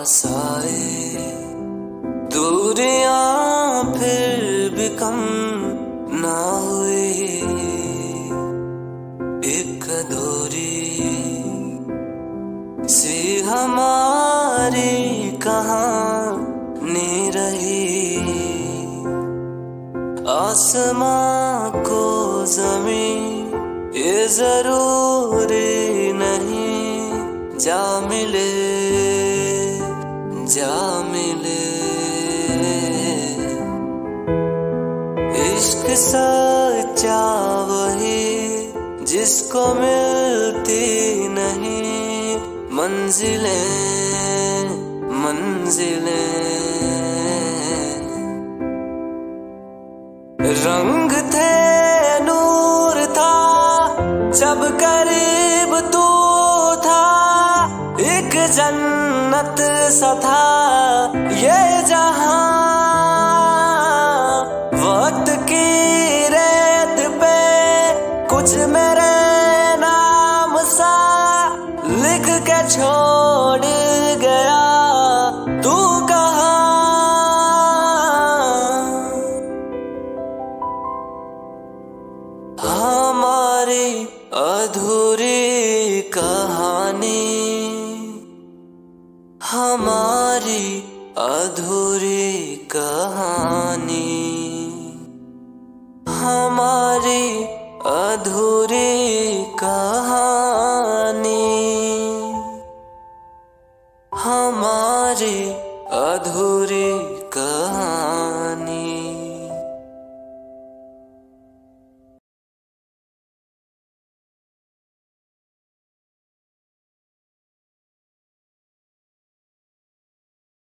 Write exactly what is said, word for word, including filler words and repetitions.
पास आए, दूरियां फिर भी कम ना हुई। एक अधूरी सी हमारी कहानी रही, आसमां को ज़मीं ये जरूरी नहीं, जा मिले जा मिले। इश्क सच्चा वही जिसको मिलती नहीं मंजिलें मंजिलें। रंग थे नूर था जब करीब तू था, एक जन्नत सा था ये जहां। वक्त की रेत पे कुछ मेरे नाम सा लिख के छोड़ गया तू कहाँ। हमारी अधूरी कहानी, हमारी अधूरी कहानी, हमारी अधूरी कहानी, हमारी अधूरी कहानी।